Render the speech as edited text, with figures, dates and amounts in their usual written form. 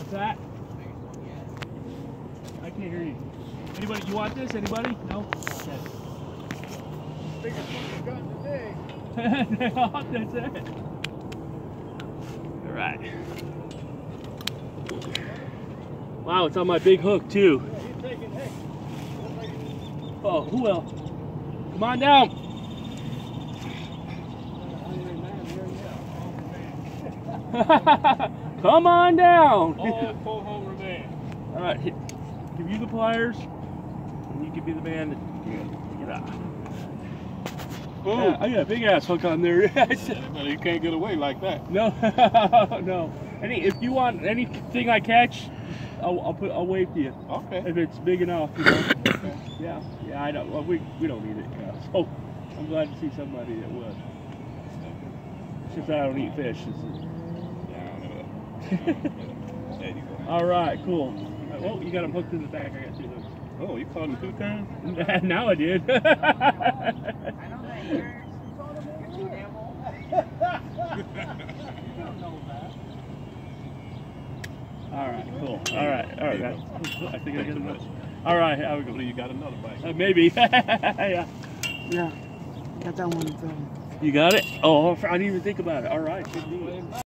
That? I can't hear you. Anybody, you want this? Anybody? No? Okay. Biggest one we've gotten today. That's it. All right. Wow, it's on my big hook too. Yeah, he's taking, hey. Oh, who will? Come on down. Come on down. All full hungry man. All right, give you the pliers, and you can be the man that get out. Oh, Yeah, I got a big ass hook on there. but you can't get away like that. No, no. If you want anything I catch, I'll wave to you. Okay. If it's big enough, you know. Okay. Yeah, I don't. Well, we don't need it. Yeah. So I'm glad to see somebody that would. It's just that I don't eat fish. There you go. All right, cool. Oh, you got him hooked in the back. I got 2 hooks. Oh, you caught him 2 times? Now I did. I know that you're too damn old. You don't know that. All right, cool. All right. I think I got enough. All right, how we go? You got another bite. Maybe. Yeah. Yeah. Got that one. You got it? Oh, I didn't even think about it. All right, good deal.